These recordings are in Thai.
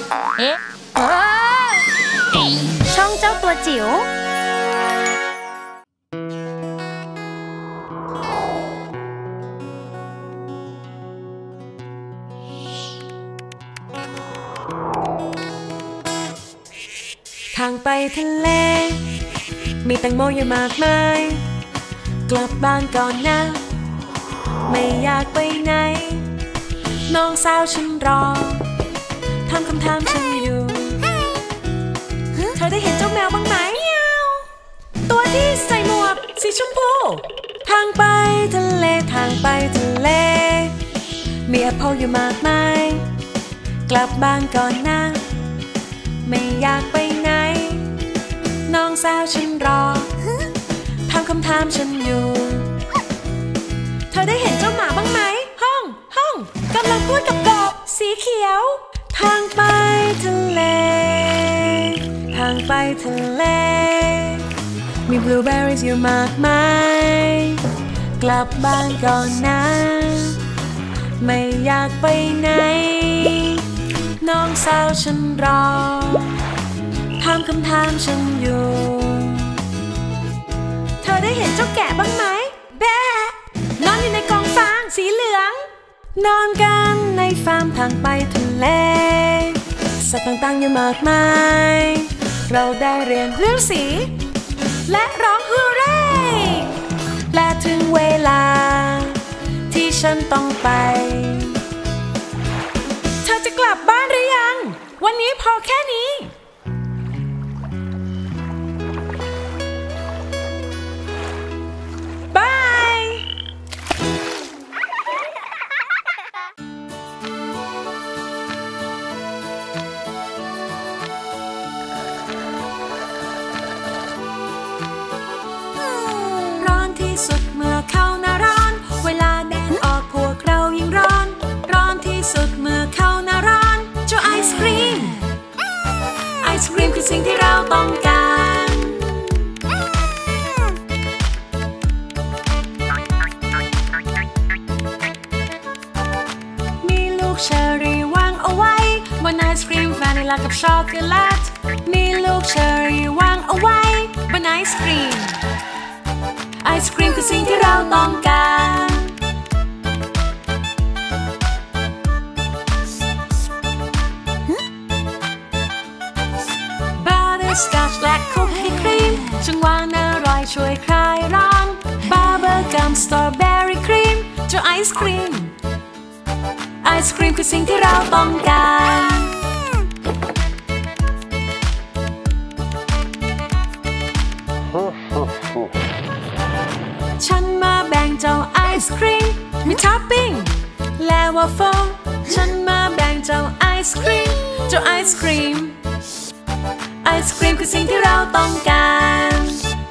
เอ๊ะช่องเจ้าตัวจิ๋วทางไปทะเลมีแตงโมอยู่มากมายกลับบ้านก่อนนะไม่อยากไปไหนน้องสาวฉันรอทำคำถามฉันอยู่เธอได้เห็นเจ้าแมวบ้างไหมตัวที่ใส่หมวกสีชมพูทางไปทะเลทางไปทะเลมีแอปเปิลอยู่มากมายกลับบ้านก่อนนะไม่อยากไปไหนน้องสาวฉันรอถามคำถามฉันอยู่เธอได้เห็นเจ้าหมาบ้างไหมห้องกำลังพูดกับกบสีเขียวทางไปทะเลทางไปทะเลมีบลูเบอร์รี่อยู่มากมายกลับบ้านก่อนนะไม่อยากไปไหนน้องสาวฉันรอถามคำถามฉันอยู่เธอได้เห็นเจ้าแกะบ้างไหมแบะนอนอยู่ในกองฟางสีเหลืองนอนกันในฟาร์มทางไปทะเลสัตว์ต่างๆอยู่มากมายเราได้เรียนเรื่องสีและร้องฮูเร่และถึงเวลาที่ฉันต้องไปเธอจะกลับบ้านหรือยังวันนี้พอแค่นี้บายร้อนที่สุดเมื่อเข้าหน้าร้อนเวลาแดดออกพวกเรายิ่งร้อนร้อนที่สุดเมื่อเข้าหน้าร้อนเจ้าไอศครีมคือสิ่งที่เราต้องการมีลูกเชอร์รี่วางเอาไว้บนไอศครีมวานิลากับช็อกโกแลตมีลูกเชอร์รี่วางเอาไว้บนไอศครีมคือสิ่งที่เราต้องการสกอตช์และคุกกี้ครีมช่างหวานอร่อยช่วยคลายร้อนบาร์เบอร์กัมสตรอเบอรี่ครีมเจ้าไอศครีมคือสิ่งที่เราต้องการฉันมาแบ่งเจ้าไอศครีมมีท็อปปิ้งและวาฟเฟิลฉันมาแบ่งเจ้าไอศครีมคือสิ่งที่เราต้องการ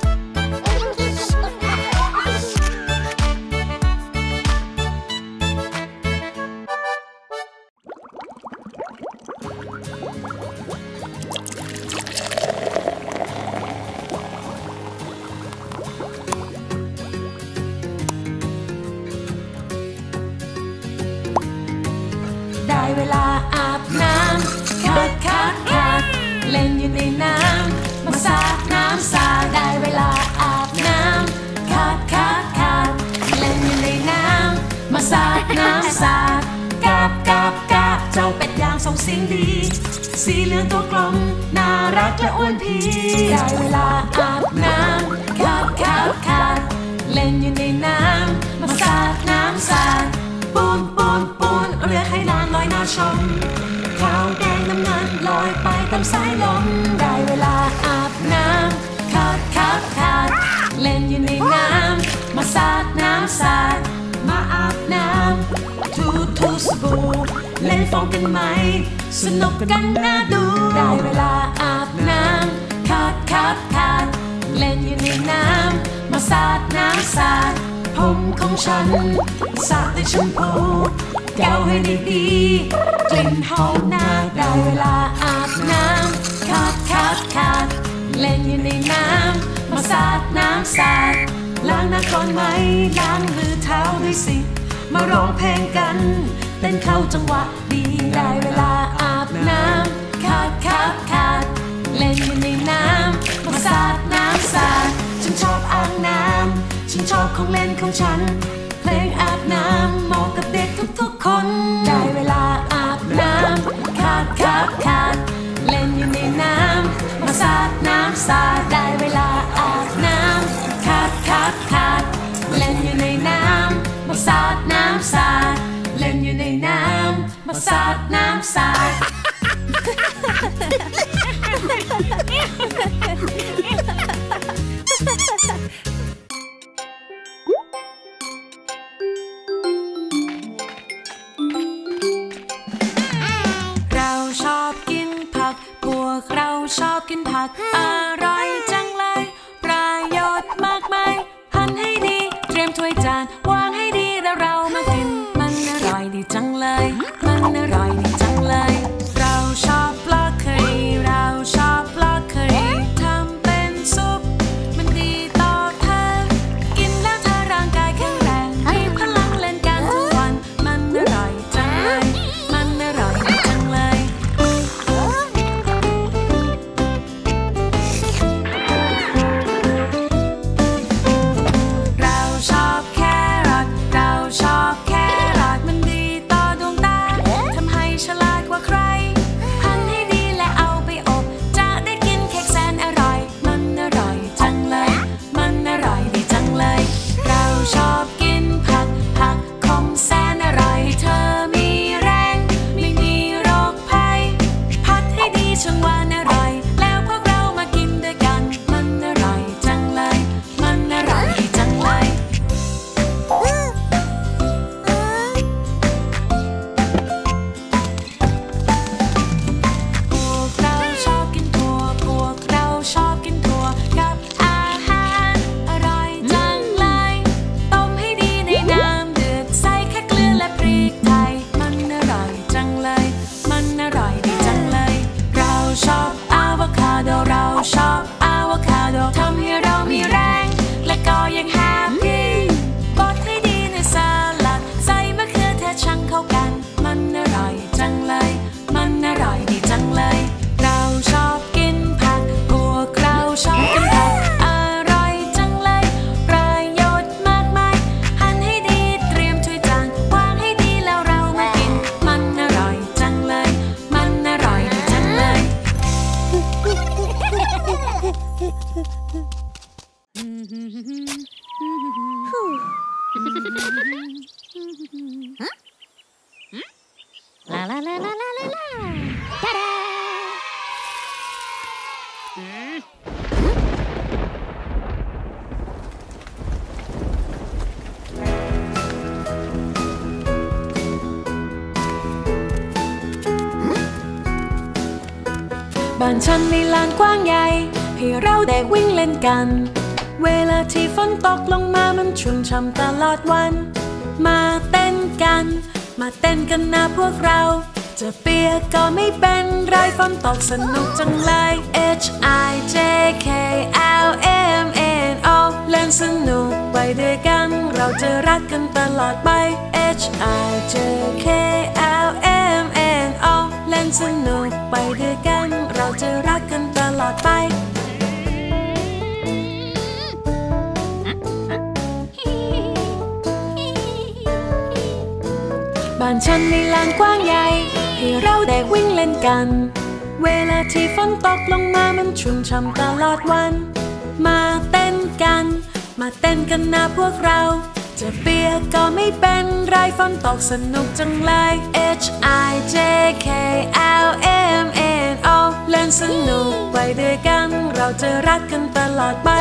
ได้เวลาอาบน้ำคัดเล่นอยู่ในน้ำมาสาดน้ำสาดได้เวลาอาบน้ำคัดเล่นอยู่ในน้ำมาสาดน้ำสาดกาบเจ้าเป็ดย่างส่งเสียงดีสีเหลืองตัวกลมน่ารักและอ้วนพีได้เวลาอาบน้ำคัดเล่นอยู่ในน้ำมาสาดน้ำสาดปูนเรือให้นางลอยน่าชมขาวแดงน้ำเงินลอยไปตามสายลมได้เวลาอาบน้ำคัดเล่นอยู่ในน้ำมาสาดน้ำสาดมาอาบน้ำทูสบู่เล่นฟองกันไหมสนุกกันน่าดูได้เวลาอาบน้ำคัดเล่นอยู่ในน้ำมาสาดน้ำสาดผมของฉันสาดด้วยแชมพูแก้วให้ดีกลิ่นหอมน่าได้เวลาอาบน้ำคัดเล่นอยู่ในน้ำมาสาดน้ำสาดล้างหน้าก่อนไหมล้างมือเท้าด้วยสิมาร้องเพลงกันเต้นเข้าจังหวะดีได้เวลาอาบน้ำของเล่นของฉันเพลงอาบน้ำเหมาะกับเด็กทุกๆคนได้เวลาอาบน้ำขาดเล่นอยู่ในน้ำมาสาดน้ำสาดได้เวลาอาบน้ำขาดเล่นอยู่ในน้ำมาสาดน้ำสาดเล่นอยู่ในน้ำมาสาดน้ำสาดเราชอบกินผักพวกเราชอบกินผักอร่อยจังเลยประโยชน์มากมายหั่นให้ดีเตรียมถ้วยจานวางให้ดีแล้วเรามากินมันอร่อยดีจังเลยมันอร่อยดีจังเลยเราชอบบล็อกเคอรี่เราชอบบล็อกเคอรี่ทำเป็นซุปมันดีต่อเธอกินแล้วเธอร่างกายแข็งแรงมีพลังเล่นกันทุกวันมันอร่อยจังเลยมันอร่อยดีจังเลยเราชอบแครอทเราชอบแครอทมันดีต่อดวงตาทำให้ฉลาดกว่าใครหั่นให้ดีและเอาไปอบจะได้กินเค้กแสนอร่อยมันอร่อยจังเลยมันอร่อยดีจังเลยเราชอบกินผักขมแสนอร่อยเธอมีแรงไม่มีโรคภัยผัดให้ดีช่างหวานอร่อยแล้วพวกเรามากินด้วยกันมันอร่อยจังเลยมันอร่อยดีจังเลยพวกเราชอบกินถั่วพวกเราชอบกินถั่วกับอาหารอร่อยจังเลยต้มให้ดีในน้ำเดือดใส่แค่เกลือและพริกไทยมันอร่อยจังเลยมันอร่อยดีจังเลยเราชอบอะโวคาโดเราชอบอะโวคาโดทำให้เรามีแรงและก็ยังแฮปปี้บดให้ดีในสลัดใส่มะเขือเทศช่างเข้ากันมันอร่อยจังเลยมันอร่อยดีจังเลยเราชอบกินผักพวกเราชอบกินผักอร่อยจังเลยประโยชน์มากมายหั่นให้ดีเตรียมถ้วยจานวางให้ดีแล้วเรามากินมันอร่อยจังเลยมันอร่อยดีจังเลย La la la la la la la. Ta-da! บ้านฉันมีลานกว้างใหญ่ให้เราได้วิ่งเล่นกันเวลาที่ฝนตกลงมามันชุ่มฉ่ำตลอดวันมาเต้นกันนะพวกเราจะเปียกก็ไม่เป็นไรฝนตกสนุกจังเลย HIJKLMNO เล่นสนุกไปด้วยกันเราจะรักกันตลอดไป HIJKLMNO เล่นสนุกไปด้วยกันเราจะรักกันตลอดไปบ้านฉันมีลานกว้างใหญ่ให้เราได้วิ่งเล่นกันเวลาที่ฝนตกลงมามันชุ่มฉ่ำตลอดวันมาเต้นกันนะพวกเราจะเปียกก็ไม่เป็นไรฝนตกสนุกจังเลย HIJKLMNO เล่นสนุกไปด้วยกันเราจะรักกันตลอดไป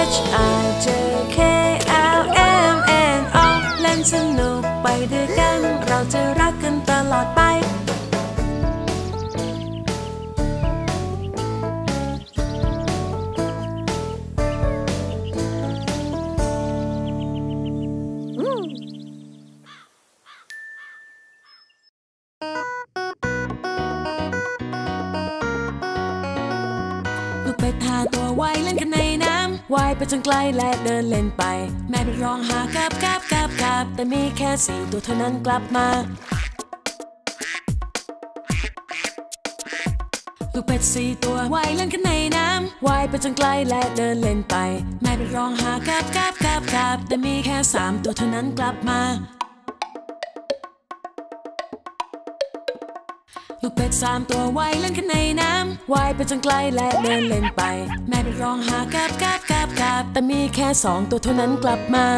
HIJKLMNO เล่นสนุกไปด้วยกันเราจะรักกันตลอดไปลูกเป็ดหาตัวว่ายเล่นกันในน้ำว่ายไปจนไกลและเดินเล่นไปแม่เป็ดร้องหากับแต่มีแค่4 ตัวเท่านั้นกลับมาลูกเป็ด4 ตัวว่ายเล่นกันในน้ำว่ายไปจนไกลและเดินเล่นไปแม่ไปร้องหากาบกาบกาบกาบแต่มีแค่3 ตัวเท่านั้นกลับมาลูกเป็ด3 ตัวว่ายเล่นกันในน้ำว่ายไปจนไกลและเดินเล่นไปแม่ไปร้องหากาบกาบกาบกาบแต่มีแค่2 ตัวเท่านั้นกลับมา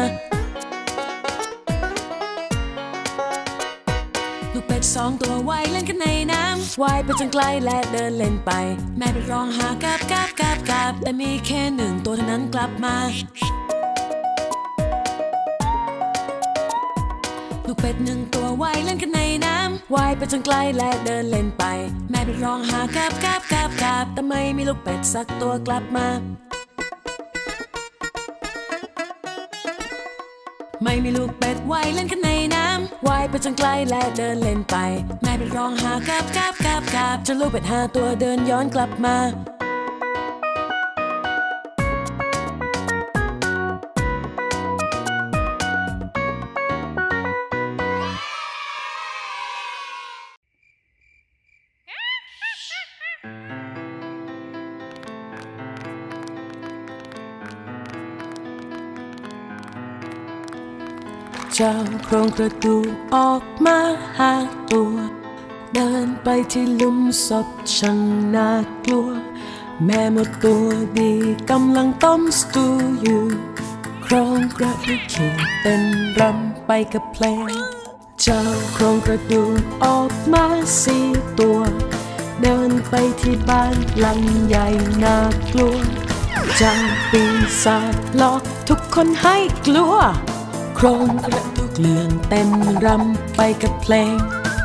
ลูกเป็ด2 ตัวว่ายเล่นกันในน้ำว่ายไปจนไกลและเดินเล่นไปแม่ไปร้องหากาบกาบกาบกาบแต่มีแค่1 ตัวเท่านั้นกลับมาลูกเป็ด1 ตัวว่ายเล่นกันในน้ำว่ายไปจนไกลและเดินเล่นไปแม่ไปร้องหากาบกาบกาบกาบแต่ไม่มีลูกเป็ดสักตัวกลับมาไม่มีลูกเป็ดว่ายเล่นกันในน้ำว่ายไปจนไกลและเดินเล่นไปแม่ไปร้องหากาบกาบกาบกาบจนลูกเป็ด5 ตัวเดินย้อนกลับมาเจ้าโครงกระดูกออกมา5 ตัวเดินไปที่หลุมศพช่างน่ากลัวแม่หมดตัวดีกำลังต้มสตูอยู่โครงกระดูกขี่เต้นรำไปกับเพลงเจ้าโครงกระดูกออกมา4 ตัวเดินไปที่บ้านหลังใหญ่น่ากลัวเจ้าปีศาจหลอกทุกคนให้กลัวโครงกระดูกเลื่อนเต้นรำไปกับเพลง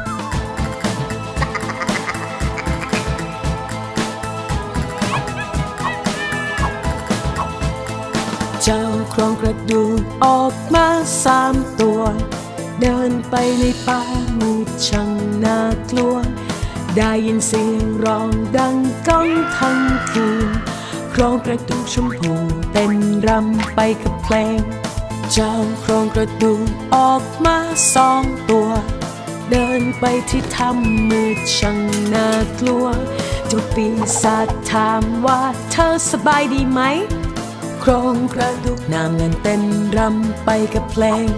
เจ้าโครงกระดูกออกมา3 ตัวเดินไปในป่ามืดช่างน่ากลัวได้ยินเสียงร้องดังก้องทั้งคืนโครงกระดูกชมพูเต้นรำไปกับเพลงเจ้าโครงกระดูกออกมา2 ตัวเดินไปที่ถ้ำมืดช่างน่ากลัวเจ้าปีศาจถามว่าเธอสบายดีไหมโครงกระดูกน้ำเงินเต้นรำไปกับเพลง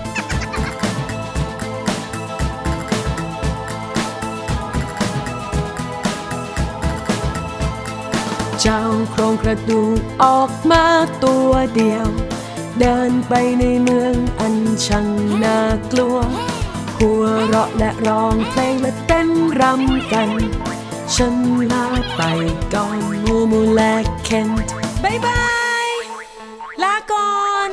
เจ้าโครงกระดูกออกมาตัวเดียวเดินไปในเมืองอันช่างน่ากลัวหัวเราะและร้องเพลงและเต้นรำกันฉันลาไปก่อนมูมูและเคนบายบายลาก่อน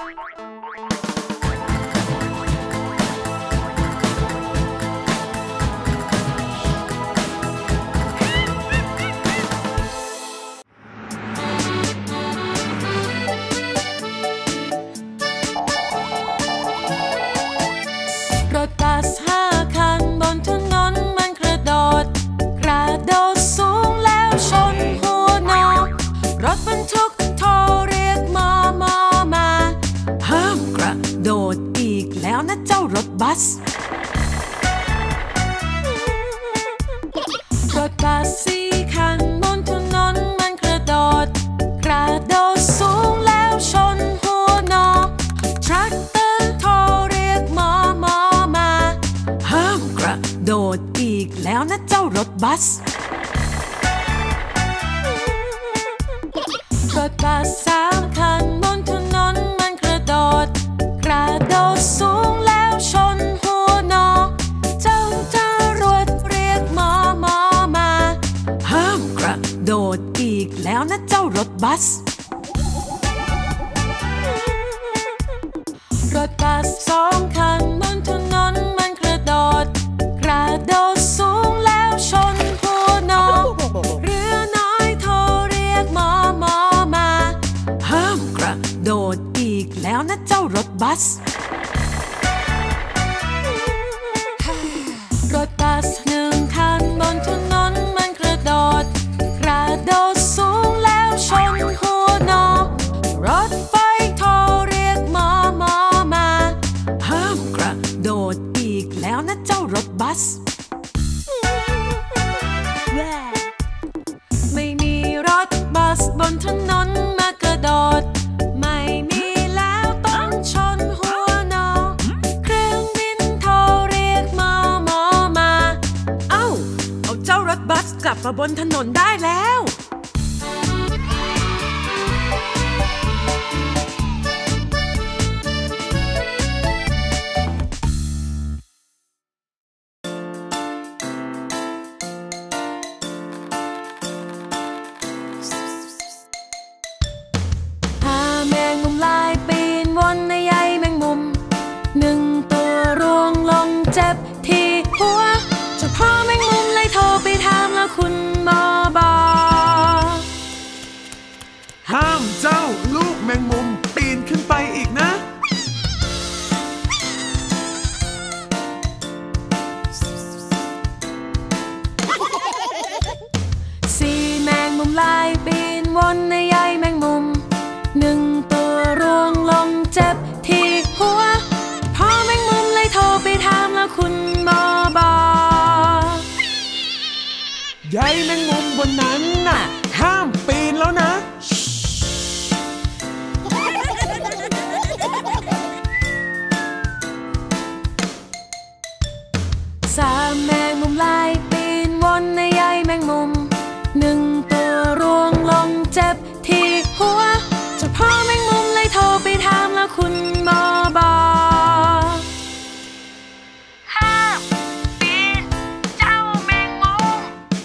รถบัส5 คันบนถนนมันกระโดดสูงแล้วชนหัวนอรถบรรทุกโทรเรียกมอมาห้ามกระโดดอีกแล้วนะเจ้ารถบัสรถบัส4 คันบนถนนมันกระโดดสูงแล้วชนหัวนอทรัคเตอร์โทรเรียกมอมาห้ามกระโดดอีกแล้วนะเจ้ารถบัสรถบัส3 คันบนถนนมันกระโดดสูงแล้วชนหัวนอเจ้าตำรวจเรียกมอมาห้ามกระโดดอีกแล้วนะเจ้ารถบัสรถบัส2 คันบนถนนมันกระโดดสูงแล้วชนหัวนอเรือน้อยโทรเรียกมอมาห้ามกระโดดอีกแล้วนะเจ้ารถบัสรถบัส1 คันบนถนนมันกระโดดสูงแล้วชนหัวนอรถไฟโทรเรียกมอมาห้ามกระโดดอีกแล้วนะเจ้ารถบัสกลับมาบนถนนได้แล้วเจ็บที่หัวเจ้าพ่อแมงมุมเลยโทรไปถามแล้วคุณหมอบอกห้ามเจ้าลูกแมงมุมปีนขึ้นไปอีกนะสี่แมงมุมลายปีนวนในใยแมงมุมหนึ่งตัวร่วงลงเจ็บที่หัวพ่อแมงมุมเลยโทรไปถามแล้วคุณหมอบอกใยแมงมุมบนนั้นน่ะห้ามปีนแล้วนะสามแมงมุมลายปีนวนในใยแมงมุมหนึ่งตัวร่วงลงเจ็บที่หัวเจ้าพ่อแมงมุมเลยโทรไปถามแล้วคุณหมอบอกห้ามปีนเจ้าแมงมุม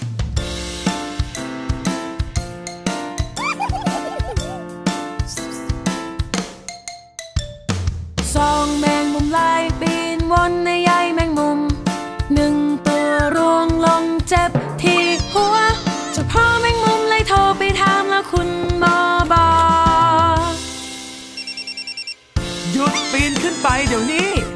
สองแมงมุมลายปีนวนในใยแมงมุมหนึ่งตัวร่วงลงเจ็บที่หัวเจ้าพ่อแมงมุมเลยโทรไปถามแล้วคุณหมอบอกหยุดปีนขึ้นไปเดี๋ยวนี้